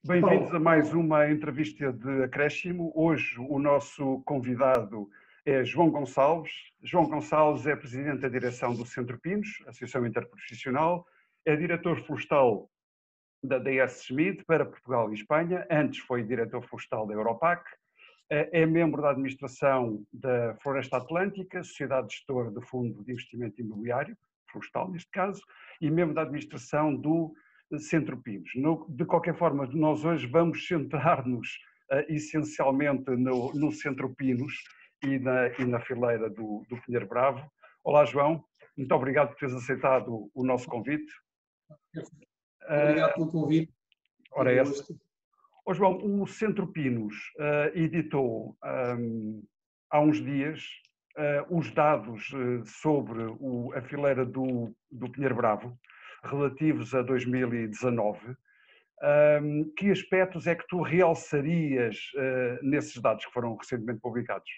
Bem-vindos a Paulo, mais uma entrevista de Acréscimo. Hoje o nosso convidado é João Gonçalves. João Gonçalves é presidente da direção do Centro Pinos, Associação Interprofissional, é diretor florestal da DS Schmidt para Portugal e Espanha, antes foi diretor florestal da Europac, é membro da administração da Floresta Atlântica, sociedade gestora do Fundo de Investimento Imobiliário, florestal neste caso, e membro da administração do Centro Pinos. De qualquer forma, nós hoje vamos centrar-nos essencialmente no Centro Pinos e na fileira do Pinheiro Bravo. Olá, João, muito obrigado por teres aceitado o nosso convite. Obrigado pelo convite. Ora, essa. Oh, João, o Centro Pinos editou há uns dias os dados sobre a fileira do Pinheiro Bravo, relativos a 2019. Que aspectos é que tu realçarias nesses dados que foram recentemente publicados?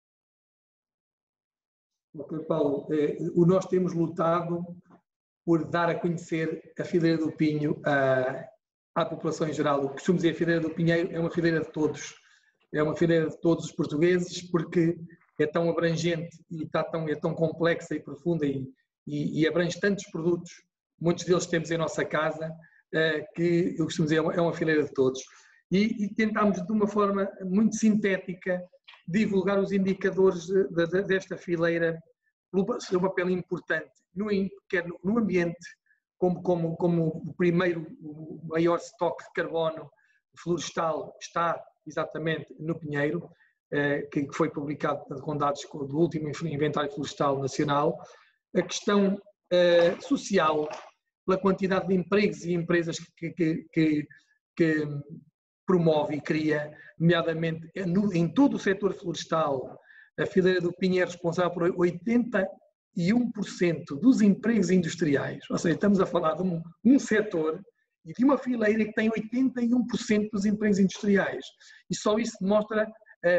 Ok, Paulo, nós temos lutado por dar a conhecer a fileira do Pinho à população em geral. O que costumo dizer, a fileira do Pinheiro é uma fileira de todos. É uma fileira de todos os portugueses, porque é tão abrangente e é tão complexa e profunda e abrange tantos produtos, muitos deles temos em nossa casa, que eu costumo dizer é uma fileira de todos. E tentámos, de uma forma muito sintética, divulgar os indicadores desta fileira pelo seu papel importante, quer no ambiente, como o primeiro, o maior estoque de carbono florestal está exatamente no Pinheiro, que foi publicado com dados do último inventário florestal nacional. A questão social, pela quantidade de empregos e empresas que promove e cria, nomeadamente em todo o setor florestal. A fileira do Pinho é responsável por 81% dos empregos industriais, ou seja, estamos a falar de um setor e de uma fileira que tem 81% dos empregos industriais. E só isso demonstra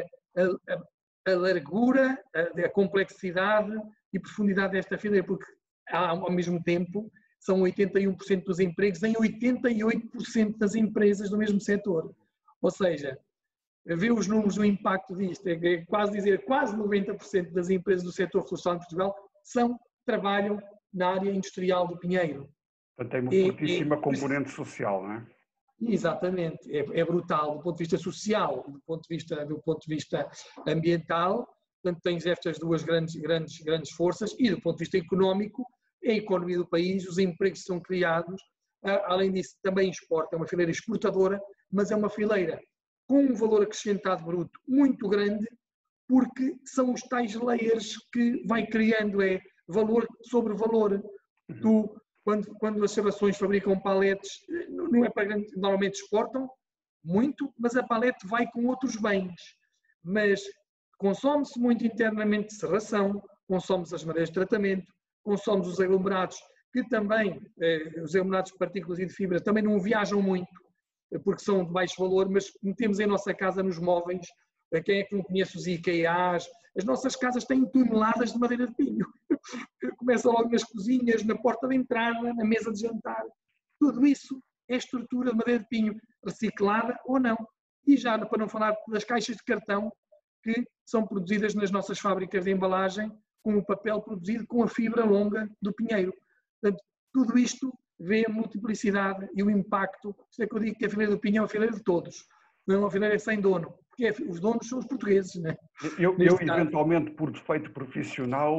a largura, a complexidade e profundidade desta fileira, porque ao mesmo tempo são 81% dos empregos em 88% das empresas do mesmo setor. Ou seja, ver os números do impacto disto, é quase dizer, quase 90% das empresas do setor florestal em Portugal trabalham na área industrial do Pinheiro. Portanto, tem uma fortíssima componente social, não é? Exatamente, é brutal do ponto de vista social, do ponto de vista ambiental. Portanto, tens estas duas grandes forças, e do ponto de vista económico, a economia do país, os empregos que são criados. Além disso, também exporta, é uma fileira exportadora, mas é uma fileira com um valor acrescentado bruto muito grande, porque são os tais layers que vai criando, valor sobre valor. Quando as cerrações fabricam paletes, não é para grande, normalmente exportam muito, mas a palete vai com outros bens. Mas consome-se muito internamente serração, consome-se as madeiras de tratamento, consome-se os aglomerados, que também, os aglomerados de partículas e de fibra, também não viajam muito, porque são de baixo valor, mas metemos em nossa casa nos móveis. Quem é que não conhece os IKEAs? As nossas casas têm toneladas de madeira de pinho. Começa logo nas cozinhas, na porta de entrada, na mesa de jantar. Tudo isso é estrutura de madeira de pinho, reciclada ou não. E já para não falar das caixas de cartão que são produzidas nas nossas fábricas de embalagem, com o papel produzido com a fibra longa do pinheiro. Portanto, tudo isto vê a multiplicidade e o impacto. Isto é que eu digo que a fileira do Pinho é uma fileira de todos, não é uma fileira sem dono, porque os donos são os portugueses. Né? Eu eventualmente, por defeito profissional,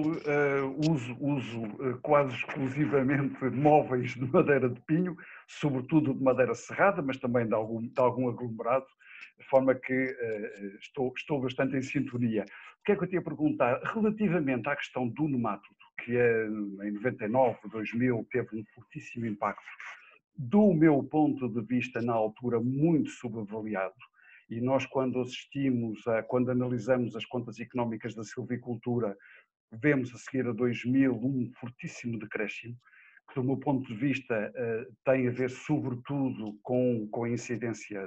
uso quase exclusivamente móveis de madeira de pinho, sobretudo de madeira serrada, mas também de algum aglomerado, de forma que estou bastante em sintonia. O que é que eu te ia perguntar? Relativamente à questão do nemátodo, que em 99, 2000, teve um fortíssimo impacto, do meu ponto de vista, na altura, muito subavaliado. E nós, quando quando analisamos as contas económicas da silvicultura, vemos a seguir a 2000 um fortíssimo decréscimo, que do meu ponto de vista tem a ver sobretudo com a incidência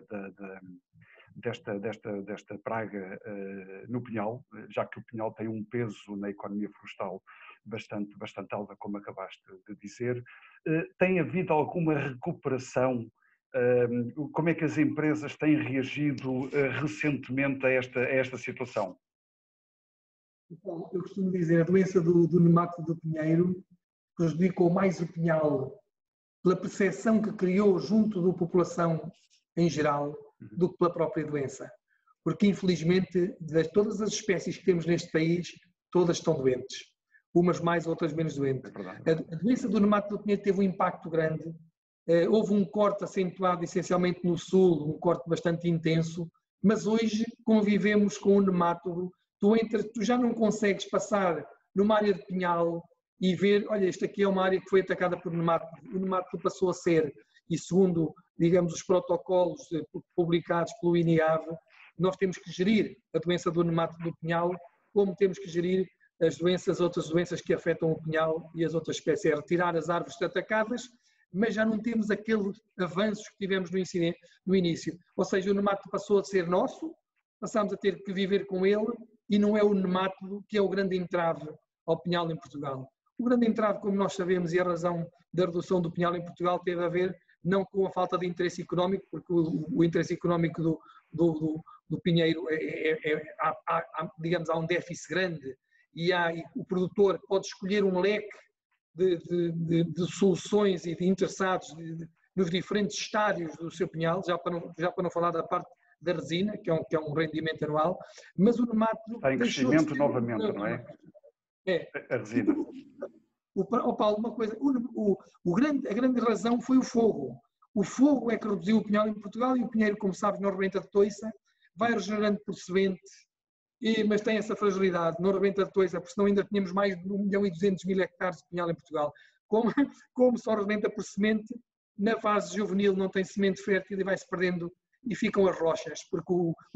desta praga no pinhal, já que o pinhal tem um peso na economia florestal bastante alta, como acabaste de dizer. Tem havido alguma recuperação Como é que as empresas têm reagido recentemente a esta situação? Então, eu costumo dizer, a doença do nemátodo do pinheiro prejudicou mais o pinhal pela percepção que criou junto da população em geral do que pela própria doença. Porque, infelizmente, de todas as espécies que temos neste país, todas estão doentes. Umas mais, outras menos doentes. A doença do nemátodo do pinheiro teve um impacto grande. Houve um corte acentuado essencialmente no sul, um corte bastante intenso, mas hoje convivemos com o nemátodo. Tu já não consegues passar numa área de pinhal e ver, olha, esta aqui é uma área que foi atacada por nemátodo. O nemátodo passou a ser, e segundo, digamos, os protocolos publicados pelo INIAV, nós temos que gerir a doença do nemátodo do pinhal, como temos que gerir outras doenças que afetam o pinhal e as outras espécies. É retirar as árvores atacadas, mas já não temos aqueles avanços que tivemos no início. Ou seja, o nemátodo passou a ser nosso, passámos a ter que viver com ele, e não é o nemátodo que é o grande entrave ao pinhal em Portugal. O grande entrave, como nós sabemos, e a razão da redução do pinhal em Portugal teve a ver não com a falta de interesse económico, porque o interesse económico do pinheiro, digamos, há um déficit grande, e o produtor pode escolher um leque de soluções e de interessados nos diferentes estádios do seu pinhal, já para não falar da parte da resina, que é um rendimento anual, mas o nemátodo... Está em crescimento novamente, não é? É. A resina. Paulo, uma coisa, a grande razão foi o fogo. O fogo é que reduziu o pinhal em Portugal, e o pinheiro, como sabes, não rebenta de toiça, vai regenerando por semente, mas tem essa fragilidade, não rebenta de toiça, porque senão ainda tínhamos mais de 1.200.000 hectares de pinhal em Portugal. Como só rebenta por semente, na fase juvenil não tem semente fértil e vai-se perdendo, e ficam as rochas, porque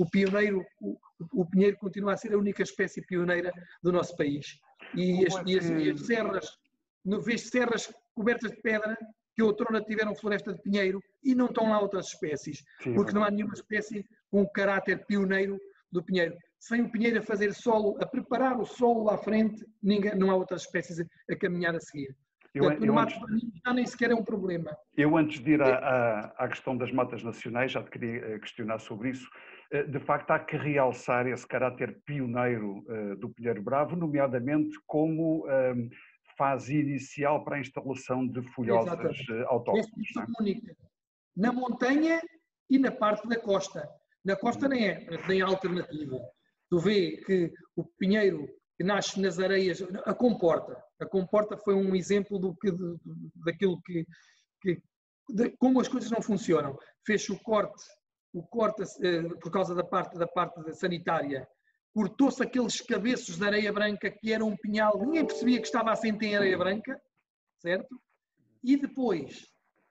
o pinheiro continua a ser a única espécie pioneira do nosso país. E as serras, vês serras cobertas de pedra, que outrora tiveram floresta de pinheiro, e não estão lá outras espécies, porque não há nenhuma espécie com o caráter pioneiro do pinheiro. Sem o pinheiro a fazer solo, a preparar o solo lá à frente, não há outras espécies a caminhar a seguir. Portanto, o nemátodo para mim já nem sequer é um problema. Eu, antes de ir à questão das matas nacionais, já te queria questionar sobre isso. De facto, há que realçar esse caráter pioneiro do pinheiro bravo, nomeadamente como fase inicial para a instalação de folhosas autóctones. É única. Na montanha e na parte da costa. Na costa nem há alternativa. Tu vê que o pinheiro que nasce nas areias, a comporta foi um exemplo daquilo de como as coisas não funcionam. Fez-se o corte por causa da parte sanitária, cortou-se aqueles cabeços de areia branca que era um pinhal, ninguém percebia que estava assente em areia branca, certo? E depois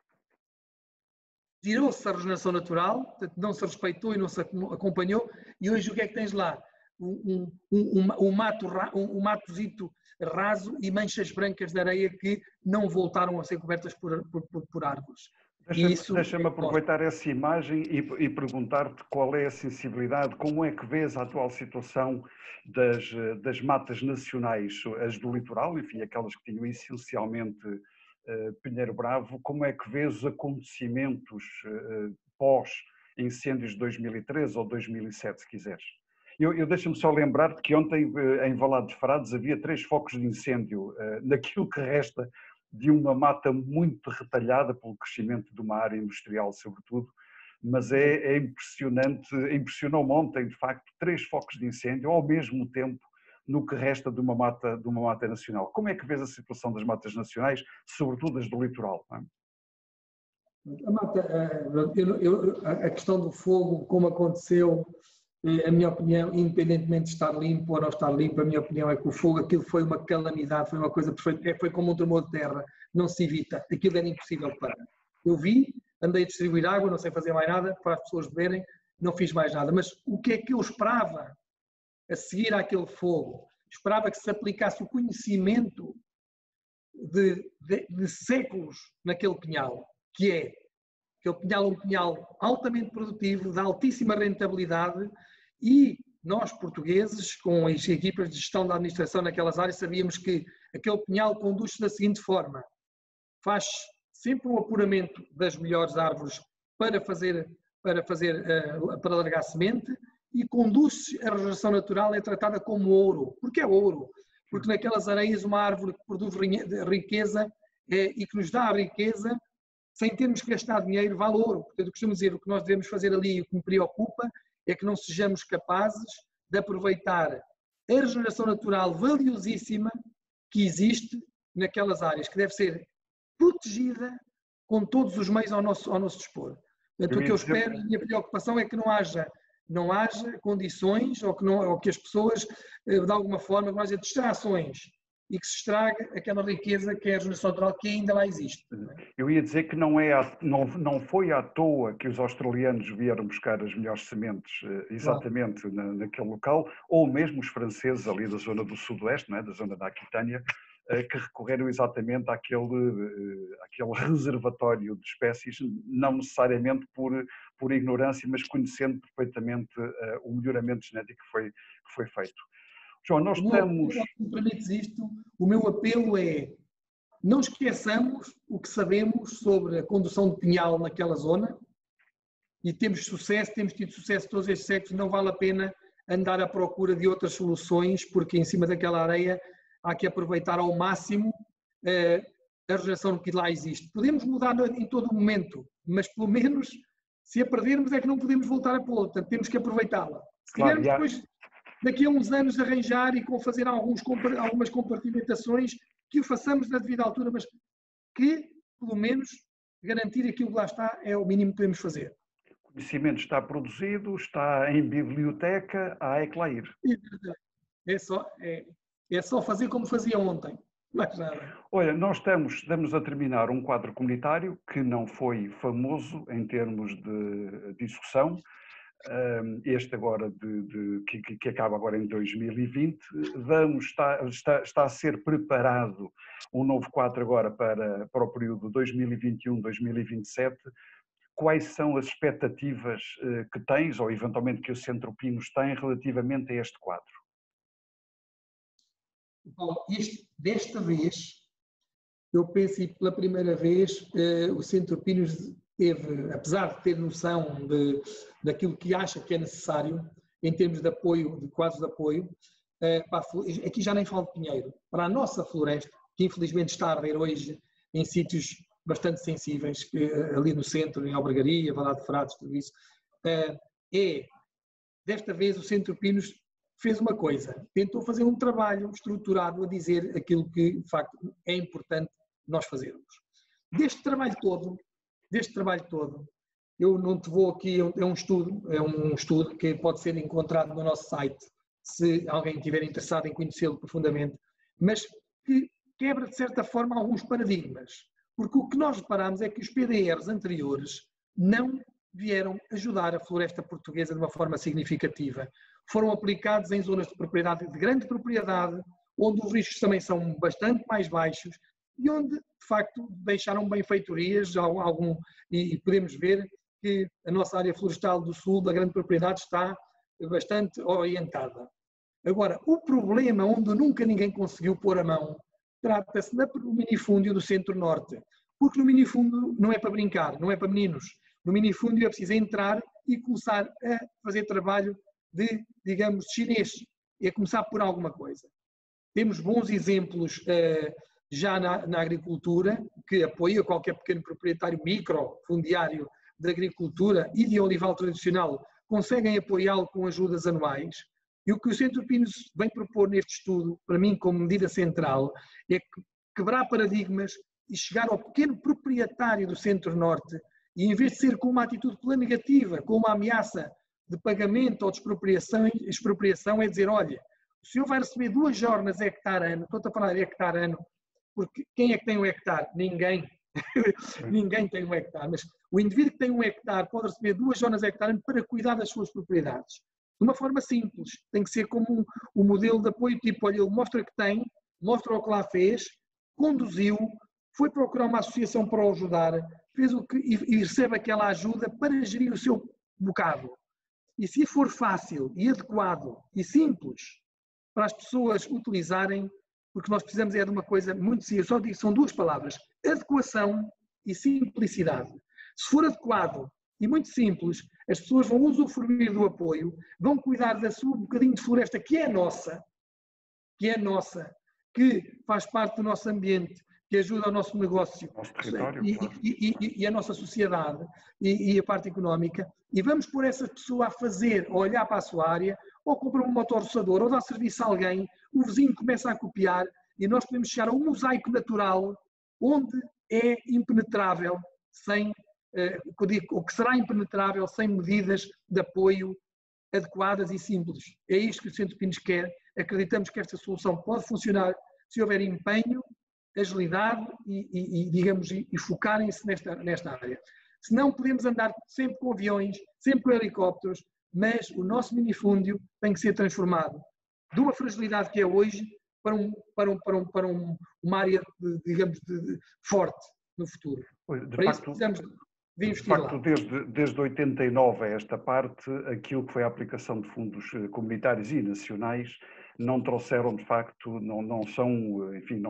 tirou-se a regeneração natural, não se respeitou e não se acompanhou, e hoje o que é que tens lá? Um matozito raso e manchas brancas de areia que não voltaram a ser cobertas por árvores. Deixa-me aproveitar essa imagem e perguntar-te qual é a sensibilidade, como é que vês a atual situação das matas nacionais, as do litoral, enfim, aquelas que tinham essencialmente pinheiro bravo, como é que vês os acontecimentos pós-incêndios de 2013 ou 2007, se quiseres? Eu deixo-me só lembrar-te que ontem em Valado de Frades havia 3 focos de incêndio naquilo que resta de uma mata muito retalhada pelo crescimento de uma área industrial, sobretudo, mas é impressionante, impressionou-me ontem, de facto, 3 focos de incêndio ao mesmo tempo no que resta de uma mata nacional. Como é que vês a situação das matas nacionais, sobretudo as do litoral? Não é? A questão do fogo, como aconteceu, a minha opinião, independentemente de estar limpo ou não estar limpo, a minha opinião é que o fogo, aquilo foi uma calamidade, foi uma coisa perfeita, foi como um tremor de terra, não se evita, aquilo era impossível de parar. Eu vi, andei a distribuir água, não sei fazer mais nada para as pessoas beberem, não fiz mais nada, mas o que é que eu esperava a seguir àquele fogo? Esperava que se aplicasse o conhecimento de séculos naquele pinhal, que é aquele pinhal, um pinhal altamente produtivo, de altíssima rentabilidade, e nós, portugueses, com as equipas de gestão da administração naquelas áreas, sabíamos que aquele pinhal conduz-se da seguinte forma: faz sempre um apuramento das melhores árvores para largar semente, e conduz-se a regeneração natural, é tratada como ouro. Porquê é ouro? Porque naquelas areias uma árvore que produz riqueza e que nos dá a riqueza, sem termos que gastar dinheiro, vale ouro. Portanto, eu costumo dizer, o que nós devemos fazer ali e o que me preocupa é que não sejamos capazes de aproveitar a regeneração natural valiosíssima que existe naquelas áreas, que deve ser protegida com todos os meios ao nosso dispor. Portanto, o que eu espero, e a minha preocupação é que não haja condições ou que as pessoas, de alguma forma, não haja distrações e que se estrague aquela riqueza que é a regeneração natural, que ainda lá existe. Eu ia dizer que não foi à toa que os australianos vieram buscar as melhores sementes exatamente naquele local, ou mesmo os franceses ali da zona do sudoeste, não é? Da zona da Aquitânia, que recorreram exatamente àquele reservatório de espécies, não necessariamente por ignorância, mas conhecendo perfeitamente o melhoramento genético que foi feito. João, nós estamos... Se me permites isto, o meu apelo é: não esqueçamos o que sabemos sobre a condução de pinhal naquela zona, e temos tido sucesso todos estes séculos, não vale a pena andar à procura de outras soluções, porque em cima daquela areia há que aproveitar ao máximo a regeneração que lá existe. Podemos mudar em todo o momento, mas pelo menos, se a perdermos, é que não podemos voltar a pô-la. Portanto, temos que aproveitá-la. Se tivermos depois, daqui a uns anos, arranjar e fazer algumas compartimentações, que o façamos na devida altura, mas que, pelo menos, garantir aquilo que lá está é o mínimo que podemos fazer. O conhecimento está produzido, está em biblioteca, há que lá ir. É só fazer como fazia ontem. Mais nada. Olha, nós estamos a terminar um quadro comunitário que não foi famoso em termos de discussão. Este agora que acaba agora em 2020, está a ser preparado um novo quadro agora para o período 2021-2027. Quais são as expectativas que tens, ou eventualmente que o Centro Pinos tem, relativamente a este quadro? Paulo, desta vez, eu penso que pela primeira vez o Centro Pinos teve, apesar de ter noção daquilo que acha que é necessário, em termos de apoio, de quadros de apoio, aqui já nem falo de pinheiro, para a nossa floresta, que infelizmente está a arder hoje em sítios bastante sensíveis, ali no centro, em Albergaria, Valado de Frades, tudo isso, desta vez o Centro Pinos fez uma coisa, tentou fazer um trabalho estruturado a dizer aquilo que, de facto, é importante nós fazermos. Deste trabalho todo, eu não te vou aqui, é um estudo que pode ser encontrado no nosso site, se alguém estiver interessado em conhecê-lo profundamente, mas que quebra, de certa forma, alguns paradigmas. Porque o que nós reparamos é que os PDRs anteriores não vieram ajudar a floresta portuguesa de uma forma significativa. Foram aplicados em zonas de propriedade, de grande propriedade, onde os riscos também são bastante mais baixos e onde, de facto, deixaram benfeitorias, e podemos ver que a nossa área florestal do sul, da grande propriedade, está bastante orientada. Agora, o problema onde nunca ninguém conseguiu pôr a mão, trata-se do minifúndio do centro-norte, porque no minifúndio não é para brincar, não é para meninos. No minifúndio é preciso entrar e começar a fazer trabalho de, digamos, chinês, é começar por alguma coisa. Temos bons exemplos já na agricultura, que apoia qualquer pequeno proprietário microfundiário de agricultura e de olival tradicional, conseguem apoiá-lo com ajudas anuais. E o que o Centro Pinos vem propor neste estudo, para mim como medida central, é quebrar paradigmas e chegar ao pequeno proprietário do Centro-Norte e, em vez de ser com uma atitude pela negativa, com uma ameaça de pagamento ou de expropriação, é dizer, olha, o senhor vai receber 2 jornas hectare ano, estou a falar de hectare ano, porque quem é que tem um hectare? Ninguém. Ninguém tem um hectare, mas o indivíduo que tem um hectare pode receber 2 jornas hectare ano para cuidar das suas propriedades. De uma forma simples, tem que ser como um modelo de apoio, tipo, olha, ele mostra que tem, mostra o que lá fez, conduziu, foi procurar uma associação para o ajudar, fez e recebe aquela ajuda para gerir o seu bocado. E se for fácil e adequado e simples para as pessoas utilizarem, porque nós precisamos de uma coisa muito simples, só digo, são 2 palavras, adequação e simplicidade. Se for adequado e muito simples. As pessoas vão usufruir do apoio, vão cuidar da sua bocadinho de floresta, que é nossa, que faz parte do nosso ambiente, que ajuda ao nosso negócio Nosso território, claro. e a nossa sociedade e a parte económica, e vamos pôr essa pessoa a fazer, a olhar para a sua área, ou comprar um motorroçador, ou dar serviço a alguém, o vizinho começa a copiar, e nós podemos chegar a um mosaico natural onde é impenetrável, ou que será impenetrável sem medidas de apoio adequadas e simples. É isto que o Centro Pinos quer. Acreditamos que esta solução pode funcionar se houver empenho, agilidade e focarem-se nesta área. Se não, podemos andar sempre com aviões, sempre com helicópteros, mas o nosso minifúndio tem que ser transformado de uma fragilidade que é hoje para uma área, forte no futuro. Para isso precisamos de investir lá. Desde 89 a esta parte, aquilo que foi a aplicação de fundos comunitários e nacionais não trouxeram, de facto, não são, enfim,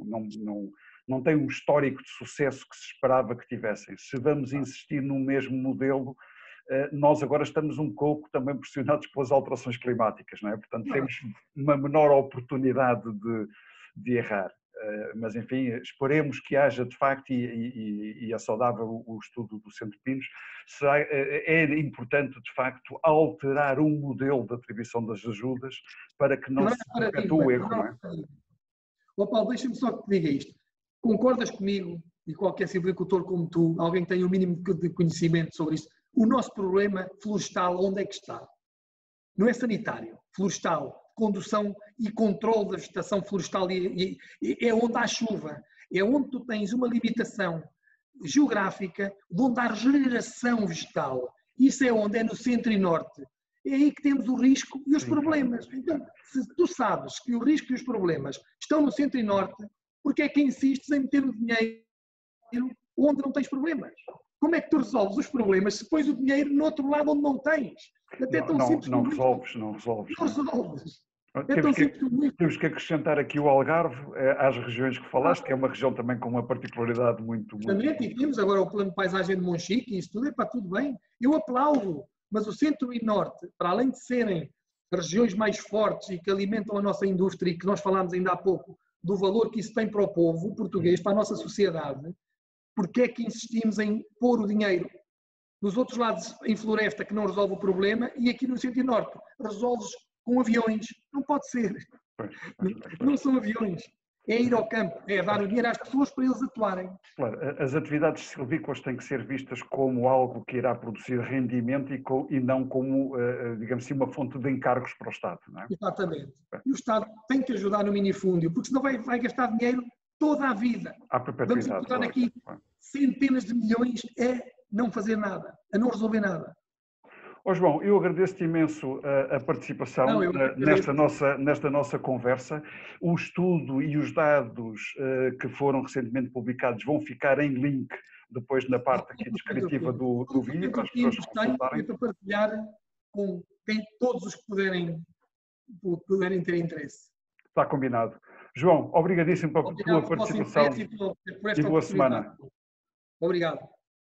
não têm um histórico de sucesso que se esperava que tivessem. Se vamos insistir no mesmo modelo, nós agora estamos um pouco também pressionados pelas alterações climáticas, não é? Portanto, temos uma menor oportunidade de errar. Mas, enfim, esperemos que haja, de facto, e é saudável o estudo do Centro Pinos, é importante, de facto, alterar um modelo de atribuição das ajudas para que não se perpetue o erro, não é? Paulo, deixa-me só que te diga isto. Concordas comigo, e qualquer silvicultor como tu, alguém que tenha o mínimo de conhecimento sobre isto, o nosso problema florestal, onde é que está? Não é sanitário, florestal, condução e controle da vegetação florestal, é onde há chuva, é onde tu tens uma limitação geográfica, de onde há regeneração vegetal. Isso é onde? É no centro e norte. É aí que temos o risco e os problemas. Então, se tu sabes que o risco e os problemas estão no centro e norte, porque é que insistes em meter o dinheiro onde não tens problemas? Como é que tu resolves os problemas se pões o dinheiro no outro lado onde não tens? Até tão simples como isso. Não resolves. Não resolves. É tão simples como isso. Temos que acrescentar aqui o Algarve às regiões que falaste, que é uma região também com uma particularidade muito... E temos agora o plano de paisagem de Monchique e isso tudo, tudo bem. Eu aplaudo, mas o centro e norte, para além de serem regiões mais fortes e que alimentam a nossa indústria e que nós falámos ainda há pouco do valor que isso tem para o povo português, para a nossa sociedade, porque é que insistimos em pôr o dinheiro nos outros lados em floresta que não resolve o problema e aqui no centro e norte resolves com aviões? Não pode ser. Não são aviões. É ir ao campo, é dar o dinheiro às pessoas para eles atuarem. Claro, as atividades silvícolas têm que ser vistas como algo que irá produzir rendimento e não como, digamos assim, uma fonte de encargos para o Estado, não é? Exatamente. E o Estado tem que ajudar no minifúndio, porque senão vai gastar dinheiro toda a vida. À perpetuidade. Vamos encontrar aqui centenas de milhões a não fazer nada, a não resolver nada. João, eu agradeço-te imenso a participação nesta nossa conversa. O estudo e os dados que foram recentemente publicados vão ficar em link depois na parte aqui descritiva do vídeo para as pessoas consultarem. Para partilhar com todos os que puderem ter interesse. Está combinado. João, obrigadíssimo pela tua participação e boa semana. Obrigado.